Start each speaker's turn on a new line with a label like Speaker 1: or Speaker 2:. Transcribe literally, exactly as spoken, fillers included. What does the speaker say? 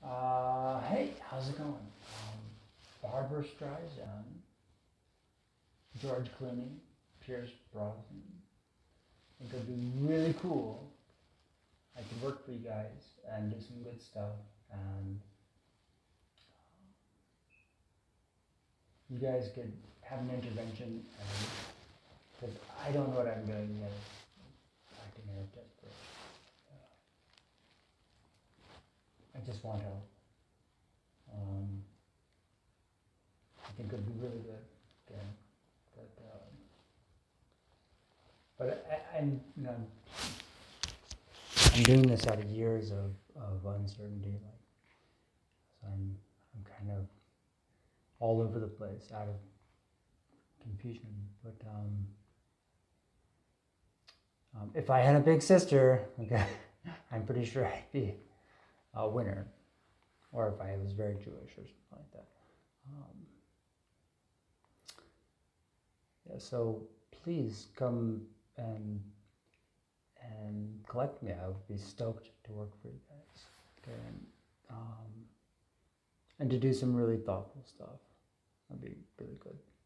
Speaker 1: Uh, hey, how's it going? Um, Barbara Streisand, George Clooney, Pierce Brosnan. I think it'd be really cool. I could work for you guys and do some good stuff, and you guys could have an intervention, because I don't know what I'm doing yet. Acting out of desperation. I just want help. Um, I think it would be really good. Again, but um, but I, I'm you know I'm doing this out of years of, of uncertainty. Like so I'm I'm kind of all over the place, out of confusion. But um, um, if I had a big sister, okay, I'm pretty sure I'd be a winner. Or if I was very Jewish or something like that. Um, yeah, so please come and and collect me. I would be stoked to work for you guys. Okay, and, um, and to do some really thoughtful stuff. That'd be really good.